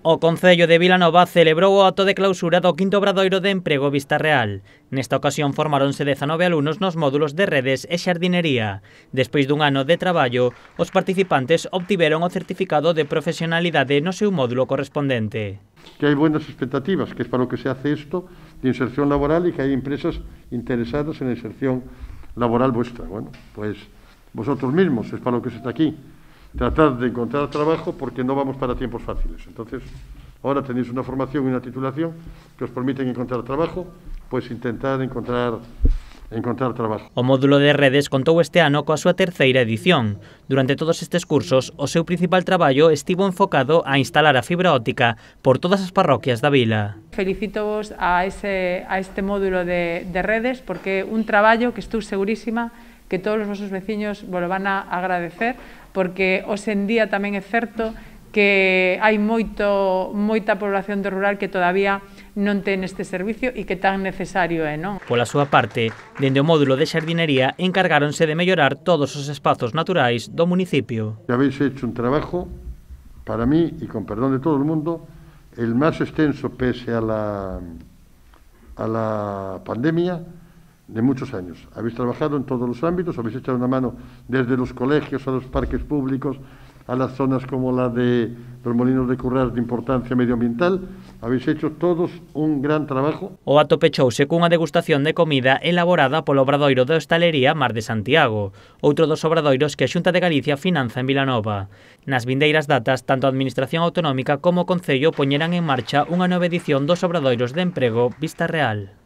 O Concello de Vilanova celebrou o acto de clausura do quinto obradoiro de emprego Vista Real. Nesta ocasión formáronse 19 alumnos nos módulos de redes e xardinería. Despois dun ano de traballo, os participantes obtiveron o certificado de profesionalidade no seu módulo correspondente. Que hai buenas expectativas, que es para lo que se hace esto, de inserción laboral, y que hay empresas interesadas en la inserción laboral vuestra. Bueno, pues vosotros mismos, es para lo que se está aquí. Tratar de encontrar trabajo, porque no vamos para tiempos fáciles. Entonces, ahora tenéis una formación y una titulación que os permiten encontrar trabajo, pues intentar encontrar trabajo. O módulo de redes contou este ano coa súa terceira edición. Durante todos estes cursos, o seu principal traballo estivo enfocado a instalar a fibra óptica por todas as parroquias da vila. Felicito-vos a este módulo de redes, porque é un traballo que estou segurísima que todos os vosos veciños vos van a agradecer, porque hoxe en día tamén é certo que hai moita población do rural que todavía non ten este servicio e que tan necesario é, non? Pola súa parte, dende o módulo de xardinería encargáronse de mellorar todos os espazos naturais do municipio. Habéis hecho un trabajo, para mí, y con perdón de todo el mundo, el más extenso pese a la pandemia de muchos años. Habéis trabajado en todos los ámbitos, habéis echado una mano desde los colegios a los parques públicos, a las zonas como la de los molinos de Currás de importancia medioambiental. Habéis hecho todos un gran trabajo. O acto pechouse cunha degustación de comida elaborada polo obradoiro da hostalería Mar de Santiago, outro dos obradoiros que a Xunta de Galicia finanza en Vilanova. Nas vindeiras datas, tanto a Administración Autonómica como o Concello poñerán en marcha unha nova edición dos obradoiros de emprego Vista Real.